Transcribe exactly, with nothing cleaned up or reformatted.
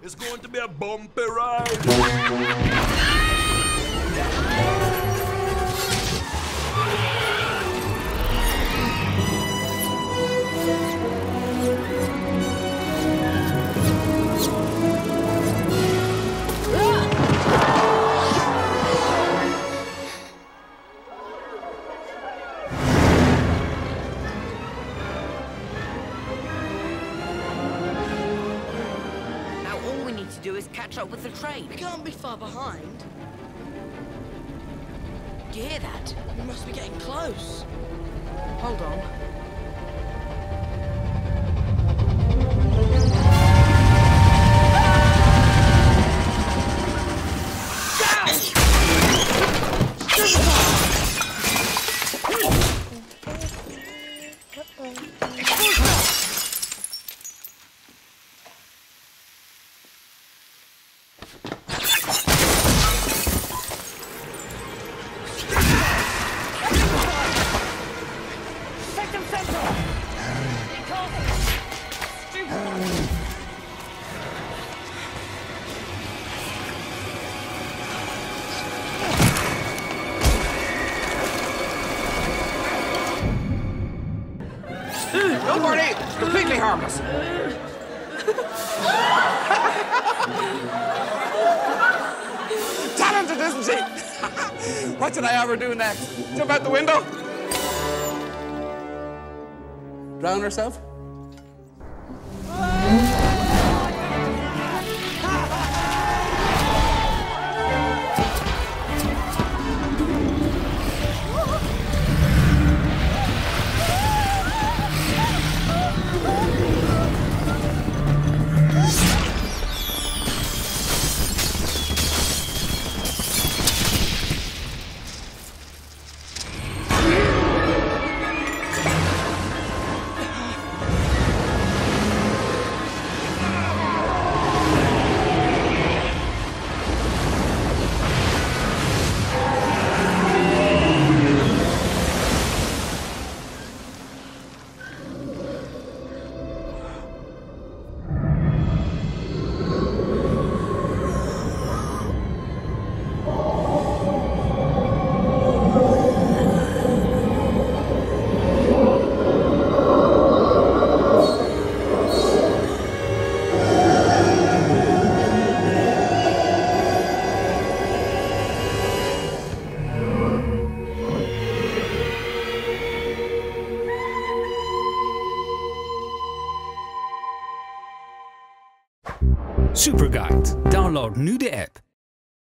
It's going to be a bumpy ride. Do is catch up with the train. We can't be far behind. Do you hear that? We must be getting close. Hold on. Don't worry, it's completely harmless. Talented, isn't she? What did I ever do next? Jump out the window? Drown herself? Superguide. Download nu de app.